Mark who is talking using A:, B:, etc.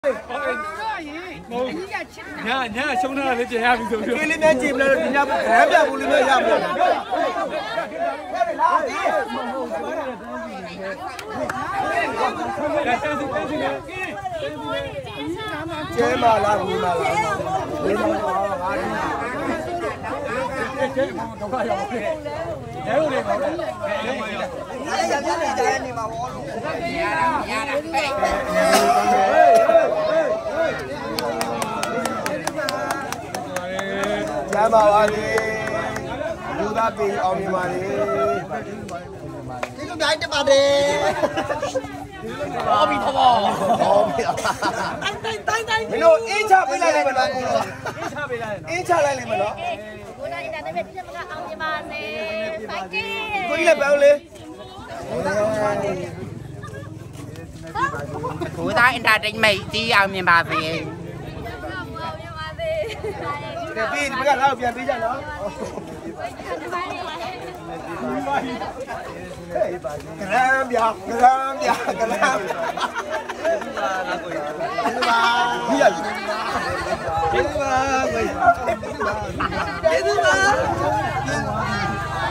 A: ညာရှုံးတာလေးပြင်ရပြီဆိုပြီး
B: ကလေးနဲ့ကြည့်မလို့ဒီညဘယ်ပြဘူးလေးနဲ့ရမှာကျဲမာလာဘူးလားလေးမောင်တော့ငါဒီ
A: ကျဲမောင်တော့ရောက်ပြီရဲဦးလေးပါပဲ
B: ရပြနေကြနေမှာဘောလို့ရတာဟဲ့ကျမ်းပါပါလေလူသားပြည်အောင်မြင်ပါလေဒီလိုတိုင်းတက်ပါတယ်ဟောပြီတော့ဟောပြီတိုင်းမင်းတို့အင်းချပေးလိုက်မလားကိုတော့အင်းချလိုက်လိုက်မလား
C: ကိုတိုင်းတာနဲ့ပြည့်မကအောင်မြင်ပါစေဖိုက်တင်
B: ကိုကြီးလည်းပြောလေ
D: ကိုတိုင်းအင်တာတိတ်မိတ်တီးအောင်မြင်ပါစေ
B: ကဲပြီးဒီဘက်ကတော့ပြန်ပေးကြနော်ကရမ်းပြကရမ်းပြကရမ်းပါဒီရဒီပါကိုဒီပါ